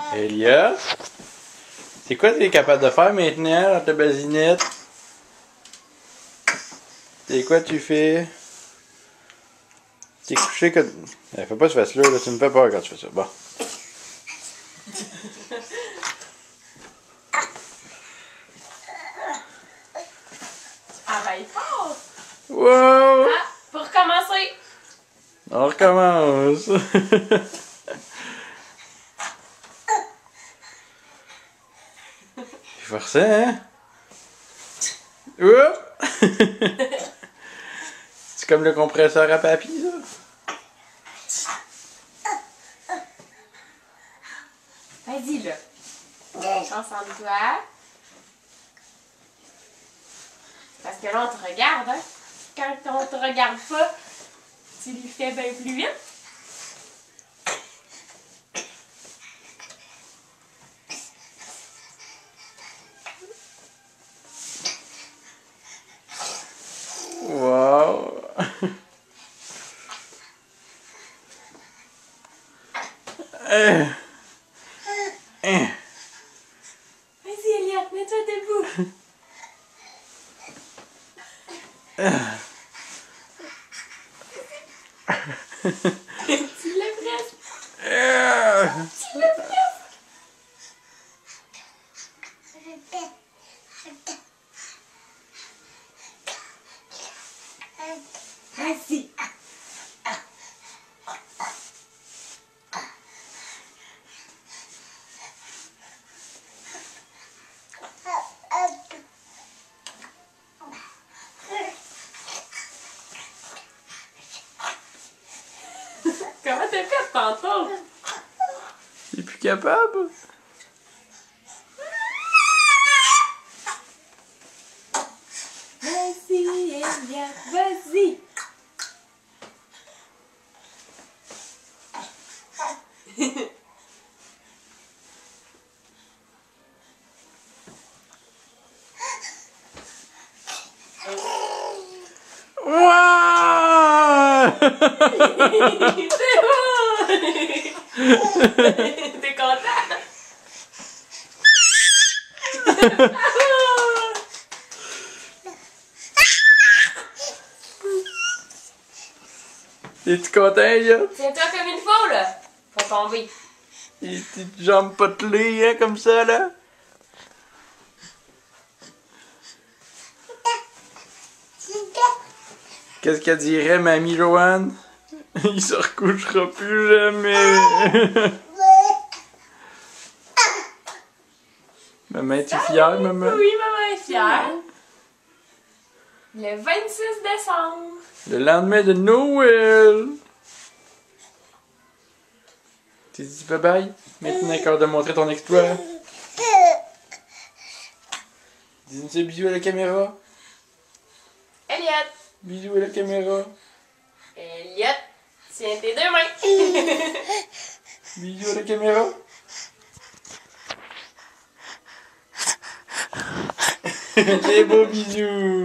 Elliott, c'est quoi tu es capable de faire maintenant dans ta basinette? C'est quoi tu fais? T'es couché que... Fais pas ce face-là, là, tu me fais peur quand tu fais ça. Bon. Travaille fort! Wow! Ah, pour recommencer! On recommence! C'est forcé, hein? Oups! C'est comme le compresseur à papy, ça? Vas-y, là. Concentre-toi. Parce que là, on te regarde, hein? Quand on te regarde pas, tu lui fais bien plus vite. Wow! Vas-y, Elliott, mets-toi debout. Tu l'as presque. Tu l'as presque. Vas-y. Comment t'as fait tantôt? T'es plus capable? Vas-y, Elliott, vas-y. Wow! C'est bon! T'es content? Es-tu content, Elliott? Tiens-toi comme il faut, là. Faut tomber. Et tes jambes potelées, hein, comme ça, là? Qu'est-ce qu'elle dirait, mamie Joanne? Il se recouchera plus jamais. Maman, es-tu fière, maman? Oui, maman est fière. Le 26 décembre. Le lendemain de Noël. T'es dit bye bye? Maintenant, encore de montrer ton exploit. Dis-nous bisous à la caméra. Elliott. Bisous à la caméra. Elliott, tiens tes deux mains. Bisous à la caméra. Des beaux bisous.